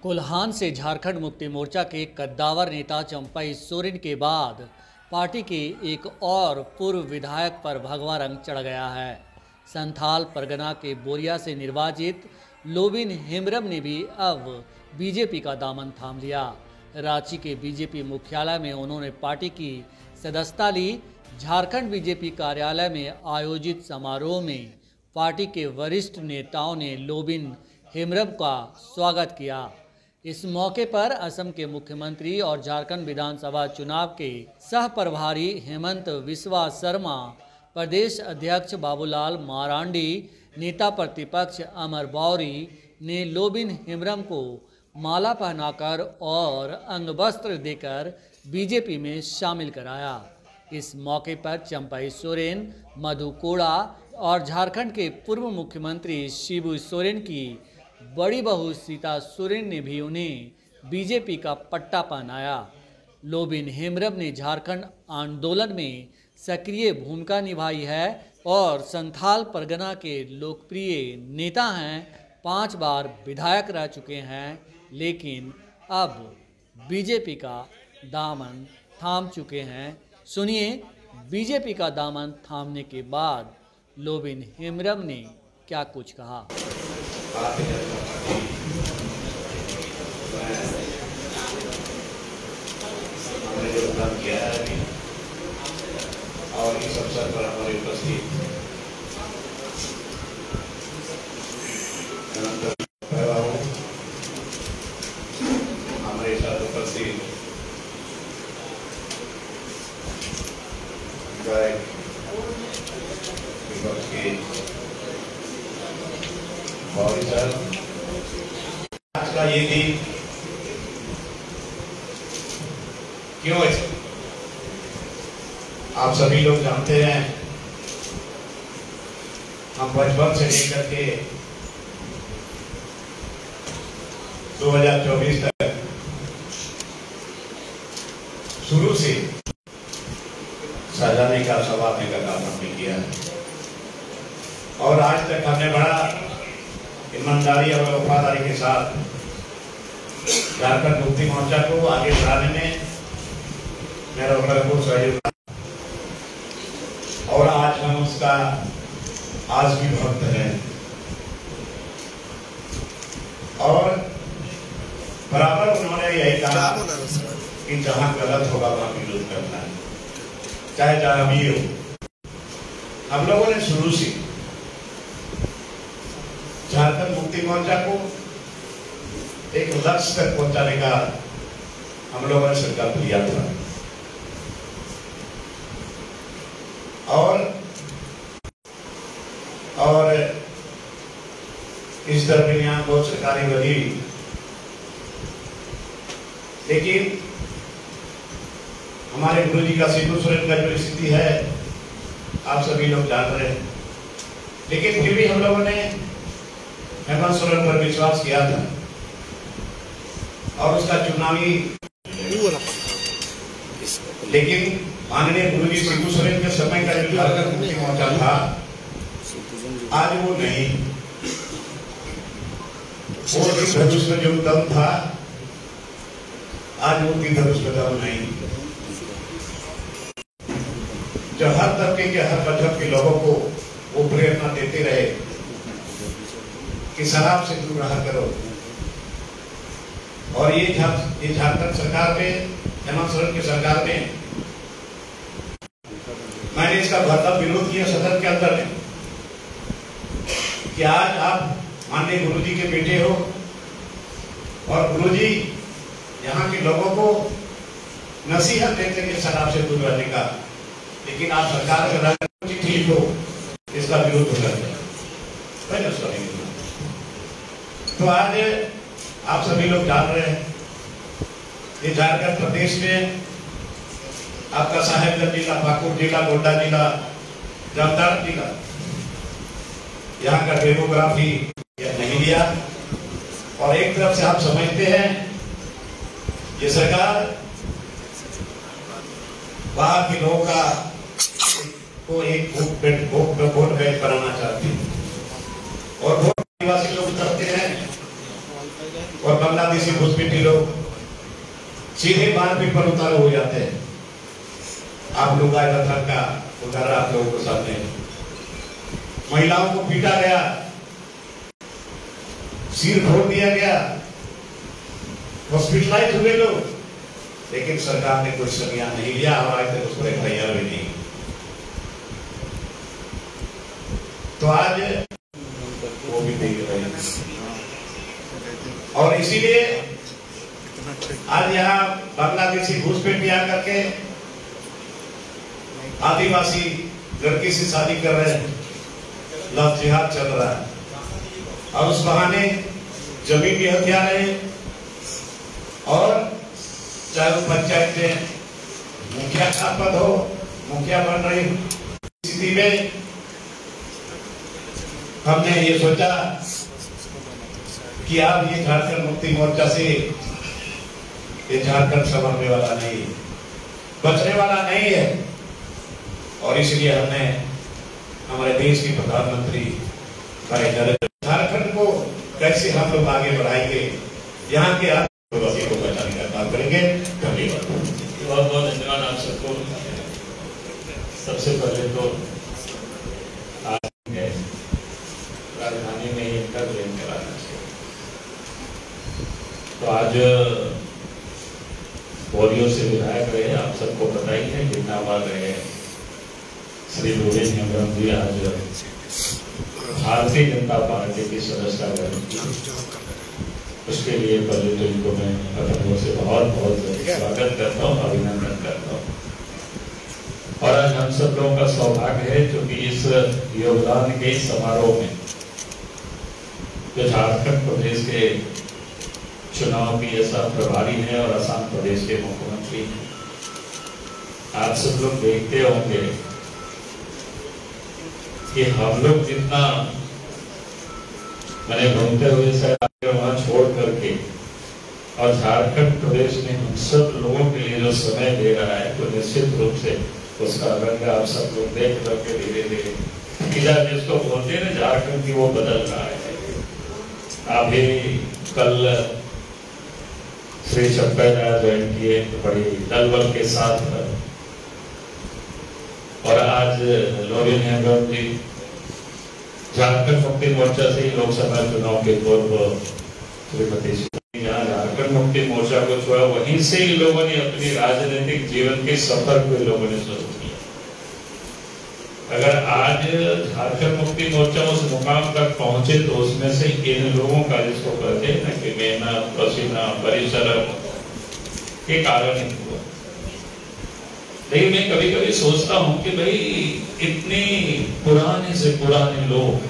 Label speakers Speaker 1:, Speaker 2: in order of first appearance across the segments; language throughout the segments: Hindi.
Speaker 1: कोल्हान से झारखंड मुक्ति मोर्चा के कद्दावर नेता चंपई सोरेन के बाद पार्टी के एक और पूर्व विधायक पर भगवा रंग चढ़ गया है। संथाल परगना के बोरिया से निर्वाचित लोबिन हेम्ब्रम ने भी अब बीजेपी का दामन थाम लिया। रांची के बीजेपी मुख्यालय में उन्होंने पार्टी की सदस्यता ली। झारखंड बीजेपी कार्यालय में आयोजित समारोह में पार्टी के वरिष्ठ नेताओं ने लोबिन हेम्ब्रम का स्वागत किया। इस मौके पर असम के मुख्यमंत्री और झारखंड विधानसभा चुनाव के सह प्रभारी हेमंत बिस्वा शर्मा, प्रदेश अध्यक्ष बाबूलाल मारांडी, नेता प्रतिपक्ष अमर बौरी ने लोबिन हेम्ब्रम को माला पहनाकर और अंगवस्त्र देकर बीजेपी में शामिल कराया। इस मौके पर चंपई सोरेन, मधु कोड़ा और झारखंड के पूर्व मुख्यमंत्री शिबू सोरेन की बड़ी बहू सीता सोरेन ने भी उन्हें बीजेपी का पट्टा पहनाया। लोबिन हेम्ब्रम ने झारखंड आंदोलन में सक्रिय भूमिका निभाई है और संथाल परगना के लोकप्रिय नेता हैं। 5 बार विधायक रह चुके हैं, लेकिन अब बीजेपी का दामन थाम चुके हैं। सुनिए बीजेपी का दामन थामने के बाद लोबिन हेम्ब्रम ने क्या कुछ कहा।
Speaker 2: हमने योगदान किया है अभी और इस अवसर पर हमारे उपस्थित हमारे साथ उपस्थित गायक विपक्ष के और आज का ये दिन क्यों है, आप सभी लोग जानते हैं। हम बचपन से लेकर के 2024 तक शुरू से सजाने का, संवारने का काम हमने किया है और आज तक हमने बड़ा ईमानदारी और वफादारी के साथ झारखंड मुक्ति मोर्चा को आगे बढ़ाने में मेरा भरपूर सहयोग और आज हम उसका आज भी भक्त हैं और बराबर उन्होंने यही कहा कि जहां गलत होगा वहां विरोध करना है, चाहे जहां भी हो। हम लोगों ने शुरू से झारखंड मुक्ति मोर्चा को एक लक्ष्य तक पहुंचाने का हम लोगों ने संकल्प लिया था और इस दरमियान बहुत सरकारी बनी, लेकिन हमारे गुरु जी का शिबू सोरेन का जो स्थिति है आप सभी लोग जान रहे हैं, लेकिन फिर भी हम लोगों ने हेमंत सोरेन पर विश्वास किया था और उसका चुनावी, लेकिन माननीय गुरु जी शिबू सोरेन के समय का जो झारखंड मुक्ति मोर्चा था आज वो नहीं, वो धनुष में जो दम था आज वो धनुष में दम नहीं। जो हर तबके के, हर मजहब के लोगों को वो प्रेरणा देते रहे कि शराब से दूर रहा करो और ये झारखंड सरकार में, हेमंत सोरेन की सरकार में मैंने इसका भरपूर विरोध किया सदन के अंदर में कि आज आप माननीय गुरुजी के बेटे हो और गुरुजी यहाँ के लोगों को नसीहत देते हैं शराब से दूर रहने का, लेकिन आप सरकार में रहकर ठीक हो इसका विरोध हो जाता है। तो आज आप सभी लोग जान रहे हैं ये झारखंड प्रदेश में आपका साहेबगंज जिला, पाकुड़ जिला, गोड्डा जिला, जामताड़ा जिला, यहाँ का डेमोग्राफी नहीं लिया और एक तरफ से आप समझते हैं ये सरकार बाहर के लोगों का को एक वोट बैंक बनाना चाहती है और वोट निवासी लोग करते हैं और बांग्लादेशी घुसपैठी लोग सीधे मारपीट पर उतारू हो जाते हैं। आप लोग आए का उतारा आप लोगों को सामने, महिलाओं को पीटा गया, सिर फोड़ दिया गया, हॉस्पिटलाइज हुए लोग, लेकिन सरकार ने कोई संज्ञान नहीं लिया और आज तक उसको FIR भी नहीं। तो आज वो भी देख रहे हैं और इसीलिए आज यहाँ बांग्लादेशी घुसपैठी आकर के आदिवासी लड़की से शादी कर रहे हैं, लव जिहाद चल रहा है और उस बहाने जमीन भी हथिया रहे हैं और चाहे वो पंचायत में मुखिया का पद हो, मुखिया बन रही स्थिति में हमने ये सोचा कि अब ये झारखंड मुक्ति मोर्चा से ये झारखंड संभलने वाला नहीं, बचने वाला नहीं है और इसलिए हमने हमारे देश के प्रधानमंत्री झारखंड को कैसे हम लोग आगे बढ़ाएंगे, यहाँ के आदिवासी को बचाने का काम करेंगे। धन्यवाद,
Speaker 3: बहुत बहुत धन्यवाद आप सबको। सबसे पहले तो आज राजधानी में इनका ट्रेन कराना चाहिए। तो आज बोरियो से विधायक रहे, आप सबको पता ही है कितना बार रहे श्री लोरेन हेम्ब्रम जी आज भारतीय जनता पार्टी की सदस्यता ग्रहण की। उसके लिए पहले तो इनको मैं अपने से बहुत बहुत स्वागत करता हूँ, अभिनंदन करता हूँ। और आज हम सब लोगों का सौभाग्य है क्योंकि इस योगदान के समारोह में जो झारखंड प्रदेश के चुनाव की ऐसा प्रभारी है और असम प्रदेश के मुख्यमंत्री हैं, आप सब लोग देखते होंगे कि हम लोग जितना मैंने घूमते हुए वहां छोड़ करके और झारखंड प्रदेश में हम सब लोगों के लिए जो समय दे रहा है तो निश्चित रूप से उसका रंग आप सब लोग देख करके धीरे धीरे किला जिसको बोलते हैं झारखंड की वो बदल रहा है। अभी कल श्री चप्पा ज्वाइन किए बड़ी दल बल के साथ और आज लोरेन हेम्ब्रम जी झारखंड मुक्ति मोर्चा से ही लोकसभा चुनाव के पूर्व श्रीमती जहाँ झारखंड मुक्ति मोर्चा को छोड़ा वहीं से ही लोगों ने अपनी राजनीतिक जीवन के सफर को लोगों ने शुरू किया। अगर आज झारखंड मुक्ति मोर्चा उस मुकाम तक पहुंचे तो उसमें से इन लोगों का जिसको कहते हैं ना कि मेहनत पसीना परिश्रम के कारण ही हुआ। लेकिन मैं कभी कभी सोचता हूं कि भाई इतने पुराने से पुराने लोग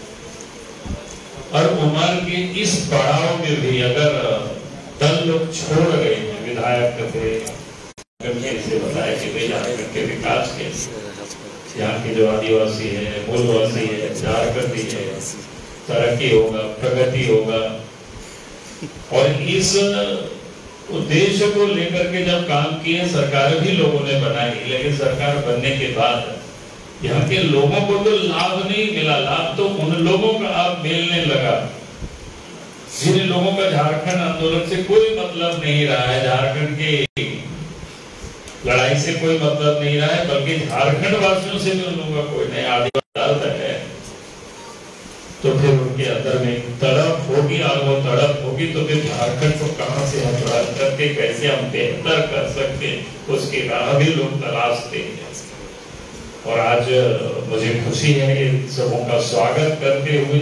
Speaker 3: और उम्र के इस पड़ाव में भी अगर दल लोग छोड़ गए हैं, विधायक थे से बताया कि भाई झारखंड के विकास के यहाँ के जो आदिवासी है, मूलवासी है, झारखंडी है, तरक्की होगा, प्रगति होगा और इस उद्देश्य को लेकर के जब काम किए सरकार भी लोगों ने बनाई, लेकिन सरकार बनने के बाद यहाँ के लोगों को तो लाभ नहीं मिला। लाभ तो उन लोगों का अब मिलने लगा जिन लोगों का झारखंड आंदोलन से कोई मतलब नहीं रहा है, झारखंड की लड़ाई से कोई मतलब नहीं रहा है, बल्कि झारखंड वासियों से भी उन लोगों का कोई नहीं आदिवासी है। तो फिर उनके अंदर में तड़प होगी और वो तड़प होगी तो फिर झारखंड को कहां से हम करके कैसे हम बेहतर कर सकते हैं उसकी राह भी लोग तलाशते हैं। और आज मुझे खुशी है इन सबों का स्वागत करते हुए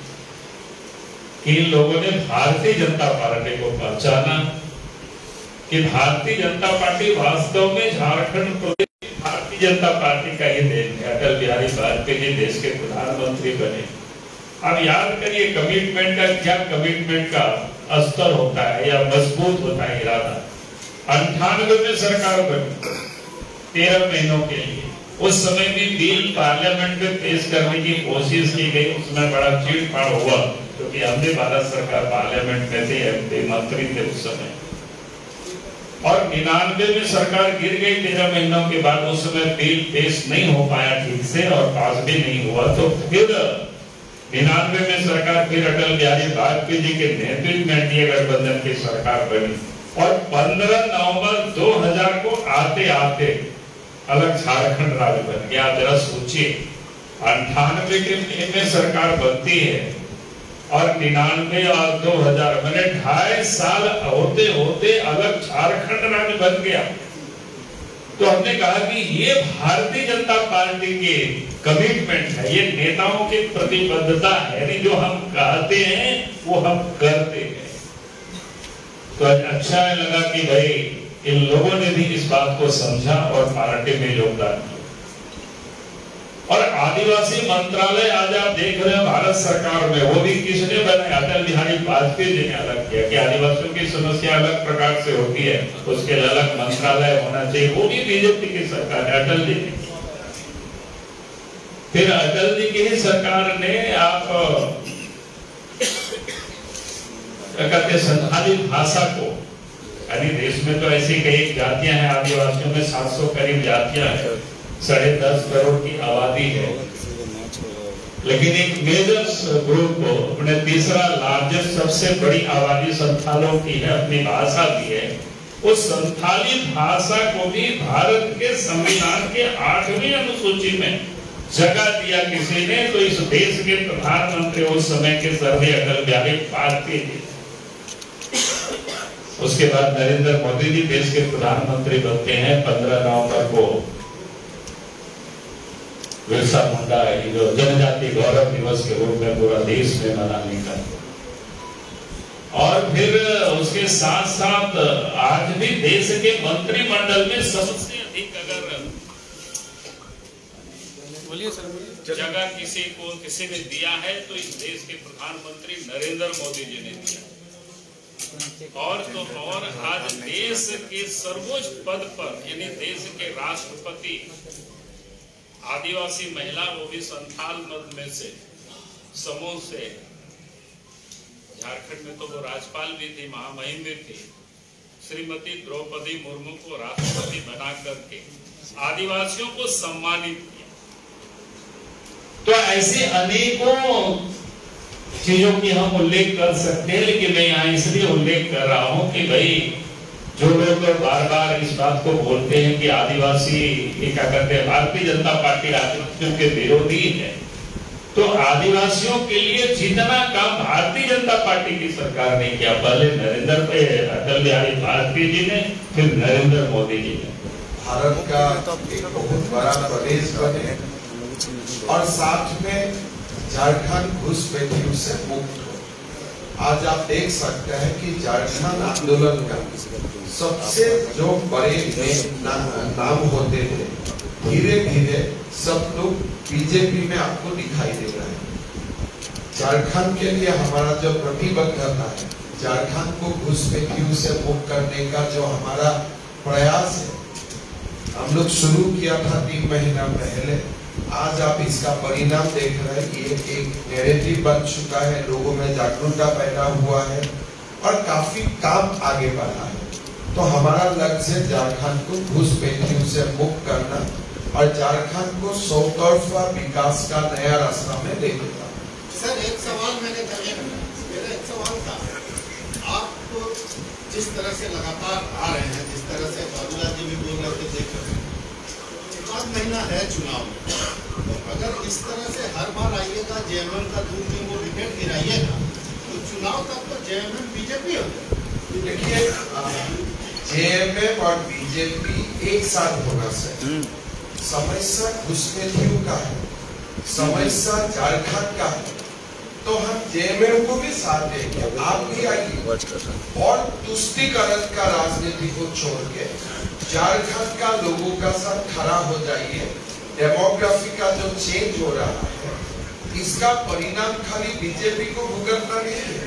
Speaker 3: कि इन लोगों ने भारतीय जनता पार्टी को पहचाना कि भारतीय जनता पार्टी वास्तव में झारखंड प्रदेश भारतीय जनता पार्टी का ही देन है। अटल बिहारी वाजपेयी जी देश के प्रधानमंत्री बने। अब याद करिए कमिटमेंट का क्या कमिटमेंट का स्तर होता है या मजबूत होता है इरादा। 98 में सरकार बनी 13 महीनों के लिए, उस समय भी बिल पार्लियामेंट में पेश करने की कोशिश की गई, उसमें बड़ा चीड़-फाड़ हुआ क्योंकि हमने भारत सरकार पार्लियामेंट में थे, एमपी मंत्री थे उस समय। और 99 में सरकार गिर गई 13 महीनों के बाद, उस समय बिल पेश नहीं हो पाया ठीक से और पास भी नहीं हुआ। तो फिर 99 में सरकार फिर अटल बिहारी वाजपेयी जी के नेतृत्व में एनडीए गठबंधन की सरकार बनी और 15 नवंबर 2000 को आते आते अलग झारखंड राज्य बन गया। जरा सोचिए, 98 में सरकार बनती है और 99 और 2000 मैंने 2.5 साल होते होते अलग झारखंड राज्य बन गया। तो हमने कहा कि ये भारतीय जनता पार्टी के कमिटमेंट है, ये नेताओं की प्रतिबद्धता है, नहीं जो हम कहते हैं वो हम करते हैं। तो अच्छा लगा कि भाई इन लोगों ने भी इस बात को समझा और पार्टी में योगदान किया। और आदिवासी मंत्रालय आज आप देख रहे हैं भारत सरकार में, वो भी किसने बनाया? अटल बिहारी वाजपेयी जी ने अलग किया कि आदिवासियों की समस्या अलग प्रकार से होती है, उसके लिए अलग मंत्रालय होना चाहिए। वो भी बीजेपी की सरकार है, अटल जी ने। फिर अटल जी की ही सरकार ने आप कहते संथाली भाषा को, यानी देश में तो ऐसी कई जातियां हैं, आदिवासियों में 700 करीब जातियां हैं, 10.5 करोड़ की आबादी है, लेकिन एक मेजर ग्रुप को अपने तीसरा लार्जेस्ट सबसे बड़ी आबादी संथालों की है, अपनी भाषा भी है। उस संथाली भाषा को भी भारत के संविधान के 8वीं अनुसूची में जगह दिया किसी ने, तो इस देश के प्रधानमंत्री उस समय के स्वर्गीय अटल बिहारी वाजपेयी जी। उसके बाद नरेंद्र मोदी जी देश के प्रधानमंत्री बनते हैं 15 नवंबर को बिरसा मुंडा जो जनजाति गौरव दिवस के रूप में पूरा देश में मनाने का। और फिर उसके साथ साथ आज भी देश के मंत्रिमंडल में सबसे अधिक अगर जगह किसी ने दिया है तो इस देश के प्रधानमंत्री नरेंद्र मोदी जी ने दिया। और आज देश के सर्वोच्च पद पर यानी देश के राष्ट्रपति आदिवासी महिला, वो भी संथाल मत में से समूह से, झारखंड में तो वो राज्यपाल भी थी, महामहिम भी थी, श्रीमती द्रौपदी मुर्मू को राष्ट्रपति बना करके आदिवासियों को सम्मानित किया। तो ऐसे अनेकों चीजों की हम उल्लेख कर सकते हैं, लेकिन मैं यहाँ इसलिए उल्लेख कर रहा हूँ कि भाई जो लोग बार बार इस बात को बोलते हैं कि आदिवासी क्या करते हैं, भारतीय जनता पार्टी आदिवासियों के विरोधी है, तो आदिवासियों के लिए जितना काम भारतीय जनता पार्टी की सरकार ने किया, पहले अटल बिहारी वाजपेयी जी ने, फिर नरेंद्र मोदी जी ने।
Speaker 4: भारत का एक बहुत बड़ा प्रदेश बने और साथ में झारखंड घुसपैठियों से मुक्त हो। आज आप देख सकते हैं कि झारखंड आंदोलन का सबसे जो बड़े नाम होते थे, धीरे धीरे सब लोग बीजेपी में आपको दिखाई दे रहा है। झारखंड के लिए हमारा जो प्रतिबद्धता है, झारखंड को घुसपैठियों से मुक्त करने का जो हमारा प्रयास है, हम लोग शुरू किया था 3 महीना पहले। आज आप इसका परिणाम देख रहे हैं, ये एक नैरेटिव बन चुका है, लोगों में जागरूकता पैदा हुआ है और काफी काम आगे बढ़ा है। तो हमारा लक्ष्य है झारखंड को घुसपैठियों से मुक्त करना और झारखंड को 100 विकास का नया रास्ता में लेके जाना।
Speaker 5: सर एक सवाल मेरा एक सवाल था, आप तो जिस तरह से लगातार आ रहे हैं, जिस तरह से बाबूलाल जी भी बोल रहे थे, देख रहे हैं 5 महीना है चुनाव में, तो अगर इस तरह से हर बार आइएगा, जेएमएम का 2-3 वो विकेट गिराइएगा, तो चुनाव तक तो जेएमएम बीजेपी हो जाए।
Speaker 4: देखिए, जेएमएम और बीजेपी एक साथ होना चाहिए। समस्या घुसपैठियों का है, समस्या झारखंड का है, तो हम जेएमएम को भी साथ देंगे, आप भी आइए और तुष्टीकरण का राजनीति को छोड़ के झारखंड का लोगों का साथ खड़ा हो जाइए। डेमोग्राफी का जो चेंज हो रहा है, इसका परिणाम खाली बीजेपी को भुगतना नहीं है,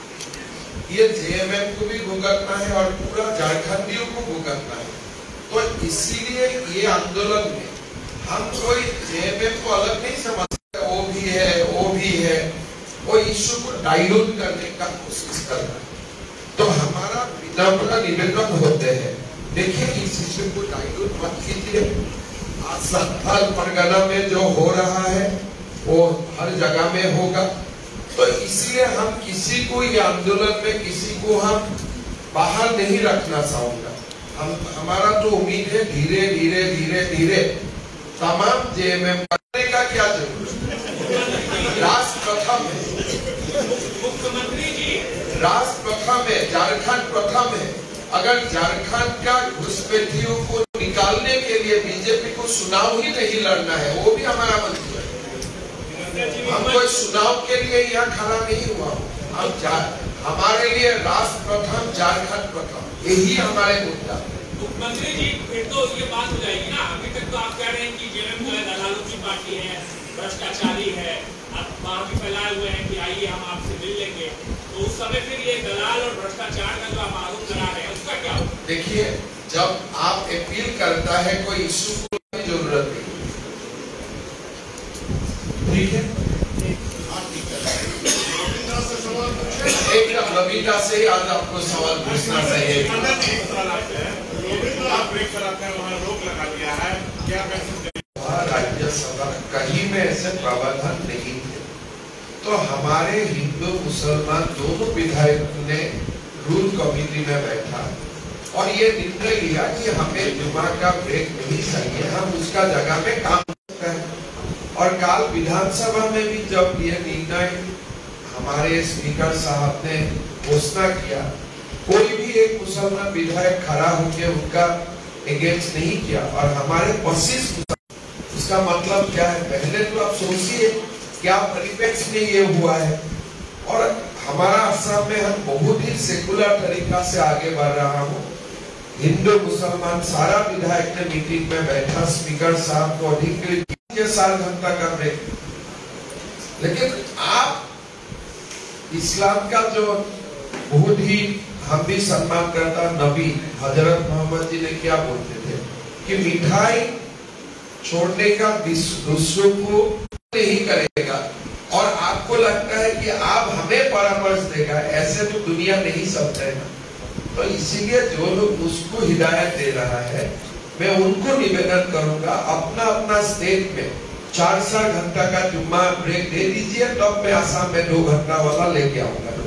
Speaker 4: ये जेएमएम को भी भुगतना है और पूरा झारखंडियों को भुगतना है। तो इसीलिए ये आंदोलन में हम कोई जेएमएम को अलग नहीं समझते, वो भी है, वो इश्यू को डाइल्यूट करने का कोशिश कर रहा है। तो हमारा विनम्र निवेदन होते हैं, देखिए इस इश्यू को डाइल्यूट मत कीजिए। आज संथाल परगना में जो हो रहा है, वो हर जगह में होगा। तो इसलिए हम किसी को ये आंदोलन में किसी को हम बाहर नहीं रखना चाहूंगा। हमारा तो उम्मीद है धीरे धीरे धीरे धीरे तमाम जेएमएम करने का क्या जरूरत है। राष्ट्र प्रथम है,
Speaker 3: मुख्यमंत्री जी
Speaker 4: राष्ट्र प्रथम है, झारखंड प्रथम है। अगर झारखंड का घुसपैठियों को निकालने के लिए बीजेपी को चुनाव ही नहीं लड़ना है, वो भी हमारा मंत्र है। हम कोई चुनाव के लिए यहाँ खड़ा नहीं हुआ। हम हमारे लिए राष्ट्र प्रथम, झारखंड प्रथम, यही हमारे मुद्दा।
Speaker 3: मुख्यमंत्री जी फिर तो ये बात हो जाएगी ना, अभी तक तो आप कह रहे हैं कि जेएमएम जो है दलालों की पार्टी है, भ्रष्टाचारी है, आप वहाँ भी फैलाए हुए हैं कि आइए हम आपसे मिल लेंगे, तो उस समय फिर ये दलाल और भ्रष्टाचार का जो आप आरोप करा रहे हैं उसका क्या होगा?
Speaker 4: देखिए, जब आप अपील करता है कोई इश्यू को जरूरत नहीं, ठीक है। एक रविंद्र से ही आज आपको सवाल पूछना चाहिए। राज्यसभा कहीं में ऐसे प्रावधान नहीं थे, तो हमारे हिंदू मुसलमान दोनों विधायकों ने रूल कमेटी में बैठा और ये निर्णय लिया कि हमें जुमा का ब्रेक नहीं चाहिए, हम उसका जगह में काम करते हैं। और काल विधानसभा में भी जब ये निर्णय हमारे स्पीकर साहब ने घोषणा किया, कोई भी एक मुसलमान विधायक खड़ा होकर उनका एगेंस्ट नहीं किया और हमारे 25, उसका मतलब क्या है? पहले तो आप सोचिए क्या परिप्रेक्ष्य में ये हुआ है। और हमारा असम में हम बहुत ही सेकुलर तरीका से आगे बढ़ रहा हूँ। हिंदू मुसलमान सारा विधायक ने मीटिंग में बैठा, स्पीकर साहब को अधिक के लिए 7 घंटा का ब्रेक। लेकिन आप इस्लाम का जो बहुत ही हम भी सम्मान करता नबी हजरत मोहम्मद जी ने क्या बोलते थे कि मिठाई छोड़ने का दूसरों को नहीं करेगा, और आपको लगता है कि आप हमें परामर्श देगा, ऐसे तो दुनिया नहीं चलता है। तो इसीलिए जो लोग उसको हिदायत दे रहा है, मैं उनको निवेदन करूंगा अपना अपना स्टेट में 4-4 घंटा का जुम्मा ब्रेक दे दीजिए, तब मैं आसाम में 2 घंटा वाला लेके आऊंगा।